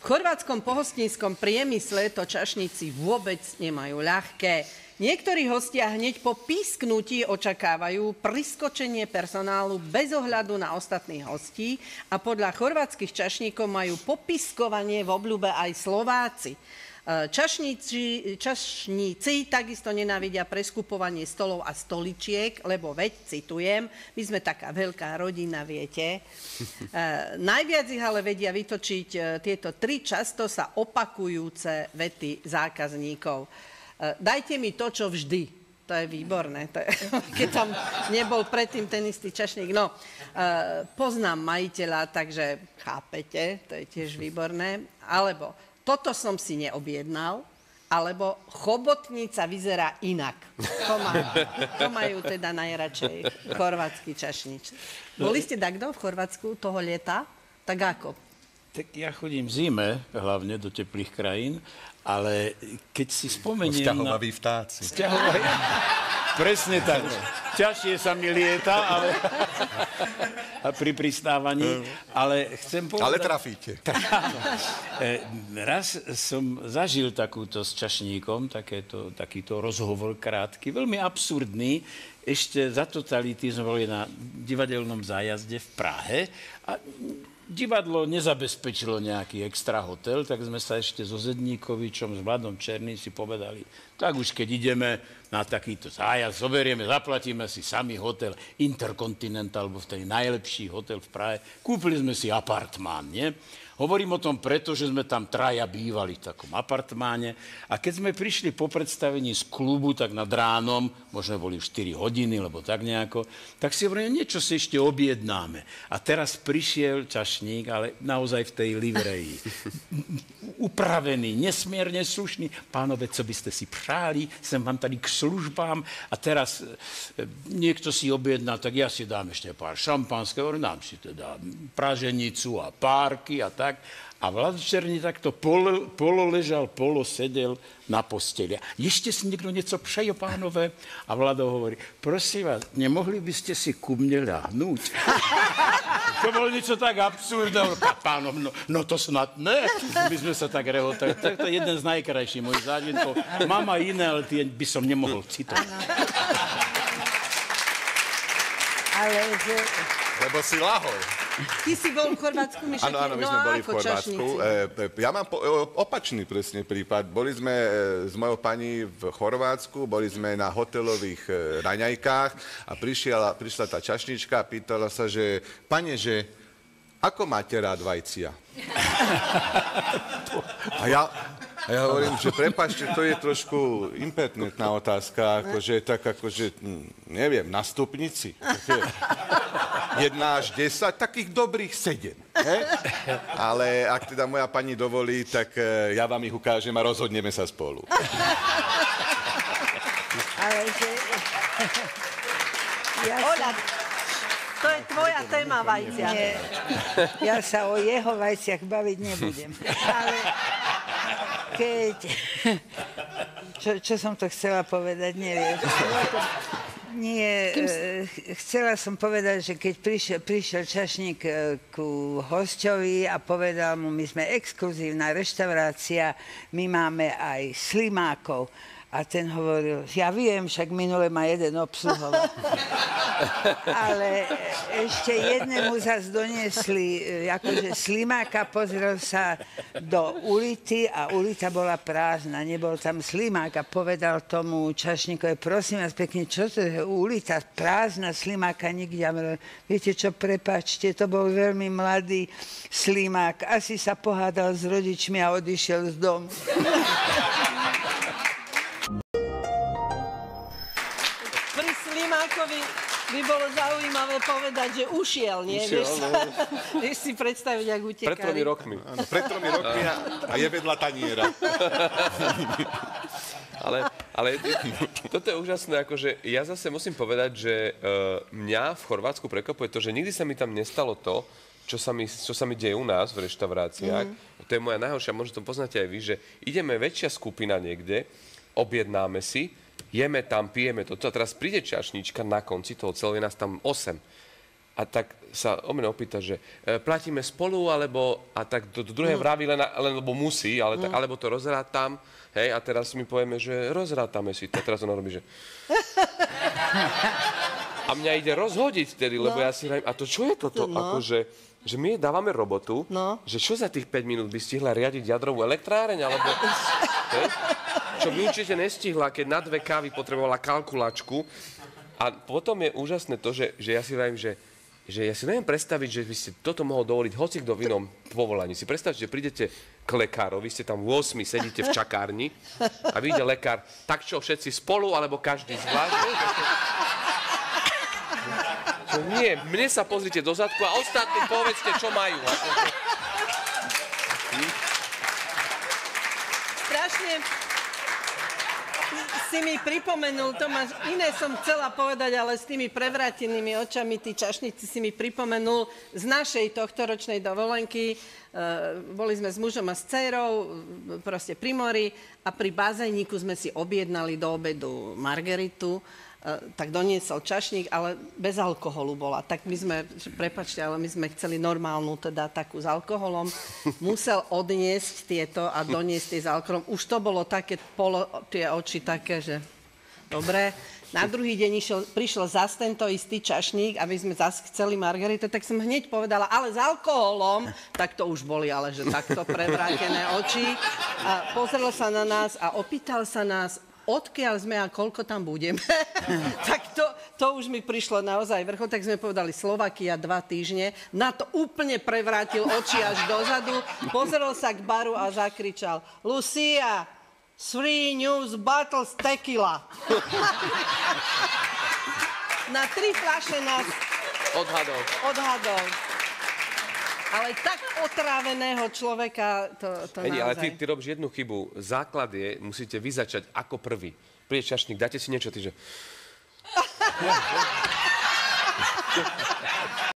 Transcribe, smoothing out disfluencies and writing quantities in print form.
V chorvátskom pohostínskom priemysle to čašníci vôbec nemajú ľahké. Niektorí hostia hneď po písknutí očakávajú priskočenie personálu bez ohľadu na ostatných hostí a podľa chorvátskych čašníkov majú popiskovanie v obľúbe aj Slováci. Čašníci takisto nenávidia preskupovanie stolov a stoličiek, lebo veď, citujem, my sme taká veľká rodina, viete. Najviac ich ale vedia vytočiť tieto 3 často sa opakujúce vety zákazníkov. Dajte mi to, čo vždy. To je výborné, keď tam nebol predtým ten istý čašník. No, poznám majiteľa, takže chápete, to je tiež výborné. Alebo toto som si neobjednal, alebo chobotnica vyzerá inak. To majú teda najradšej chorvátsky čašníci. Boli ste takto v Chorvátsku toho leta? Tak ako? Tak ja chodím v zime, hlavne do teplých krajín, ale keď si spomeniem... Sťahovaví vtáci. Presne tak. Ťažšie sa mi lieta, ale... a pri pristávaní, ale chcem povedať... Ale trafíte. Raz som zažil takúto s čašníkom, takýto rozhovor krátky, veľmi absurdný. Ešte za totality sme boli na divadelnom zájazde v Prahe a divadlo nezabezpečilo nejaký extra hotel, tak sme sa ešte so Zedníkovičom, s Vladom Černým si povedali, tak už keď ideme na takýto zájazd, zoberieme, zaplatíme si sami hotel Intercontinental, alebo v tej najlepší hotel v Prahe. Kúpili sme si apartmán, nie? Hovorím o tom preto, že sme tam traja bývali v takom apartmáne a keď sme prišli po predstavení z klubu, tak nad ránom, možno boli 4 hodiny, lebo tak nejako, tak si hovorím, niečo si ešte objednáme. A teraz prišiel čašník, ale naozaj v tej livreji. Upravený, nesmierne slušný. Pánové, co by ste si přáli, sem vám tady k službám a teraz niekto si objedná, tak ja si dám ešte pár šampanského, dám si teda praženicu a párky a tak. A Vlad Černý takto pololežal, polosedel na posteli. Ešte si niekto niečo přeje, pánové? A Vlado hovorí, prosím vás, nemohli by ste si ku mne ľahnúť? To bolo niečo tak absurdné. Pánov, no to snad ne. My sme sa tak rehotali. To je jeden z najkrajších mojich zážitkov. Mám aj iné, ale tie by som nemohol citovať. Ale že... Lebo si lahol. Ty si bol v Chorvátsku, Mišek? Áno, my sme boli v Chorvátsku. Ja mám opačný presne prípad. Boli sme s mojou pani v Chorvátsku, boli sme na hotelových raňajkách a prišla tá čašnička a pýtala sa, že pane, že ako máte rád vajcia? A ja hovorím, že prepáčte, to je trošku impertinentná otázka, neviem, na stupnici. 1 až 10, takých dobrých 7. Ale ak teda moja pani dovolí, tak ja vám ich ukážem a rozhodneme sa spolu. Ale že... Oľa, to je tvoja téma vajcia. Nie, ja sa o jeho vajciach baviť nebudem. Ale keď... Čo som to chcela povedať, neviem. Nie, chcela som povedať, že keď prišiel čašník ku hosťovi a povedal mu, my sme exkluzívna reštaurácia, my máme aj slimákov. A ten hovoril, ja viem, však minule ma jeden obsluhoval. Ale ešte jednému zase doniesli akože slimáka, pozrel sa do ulity a ulita bola prázdna, nebol tam slimák a povedal tomu čašníkovi, prosím vás pekne, čo to je ulita, prázdna, slimáka nikde. Viete čo, prepáčte, to bol veľmi mladý slimák, asi sa pohádal s rodičmi a odišiel z domu. By bolo zaujímavé povedať, že ušiel, nie? Vieš si predstaviť, ak utekali. Pred 3 rokmi. Áno, pred 3 rokmi a je vedľa taniera. Ale toto je úžasné, akože ja zase musím povedať, že mňa v Chorvátsku prekvapuje to, že nikdy sa mi tam nestalo to, čo sa mi deje u nás v reštauráciách. To je moja najhoršia, možno to poznáte aj vy, že ideme väčšia skupina niekde, objednáme si, jeme tam, pijeme toto a teraz príde čašnička na konci toho celého, je nás tam 8. A tak sa o mňa opýta, že platíme spolu, alebo... A tak do druhej vraví len lebo musí, ale alebo to rozrátam. Hej, a teraz my povieme, že rozrátame si to. A teraz ona robí, že... A mňa ide rozhodiť tedy, lebo ja si hovorím, a to čo je toto? Akože, že my jej dávame robotu, že čo za tých 5 minút by stihla riadiť jadrovú elektráreň, alebo... Hej? Čo by určite nestihla, keď na 2 kávy potrebovala kalkulačku. A potom je úžasné to, že ja si hovorím, že ja si neviem predstaviť, že by ste toto mohol dovoliť hocikto v inom povolaní. Si predstavte, že prídete k lekárovi, ste tam 8, sedíte v čakárni a vyjde lekár, tak čo, všetci spolu, alebo každý zvlášť? Nie, mne sa pozrite do zadku a ostatní povedzte, čo majú. Strašne si mi pripomenul, Tomáš, iné som chcela povedať, ale s tými prevrátenými očami, tí čašníci si mi pripomenul z našej tohtoročnej dovolenky. Boli sme s mužom a s dcérou, proste pri mori a pri bazéniku sme si objednali do obedu margeritu. Tak doniesol čašník, ale bez alkoholu bola. Tak my sme, prepáčte, ale my sme chceli normálnu, teda takú s alkoholom. Musel odniesť tieto a doniesť tie s alkoholom. Už to bolo také, tie oči také, že dobre. Na druhý deň prišiel zase tento istý čašník a my sme zase chceli margaritu, tak som hneď povedala, ale s alkoholom, tak to už boli, ale že takto prevrátené oči. A pozrel sa na nás a opýtal sa nás, odkiaľ sme a koľko tam budeme. Tak to už mi prišlo naozaj vrchol, tak sme povedali Slovakia 2 týždne. Na to úplne prevrátil oči až dozadu, pozrel sa k baru a zakričal Lucia, 3 news bottles tequila. Na 3 fľaše nás odhadol. Ale tak otráveného človeka to naozaj... Ale ty robíš jednu chybu. Základ je, musíte vy začať ako prvý. Príde čašník, dáte si niečo, ty že...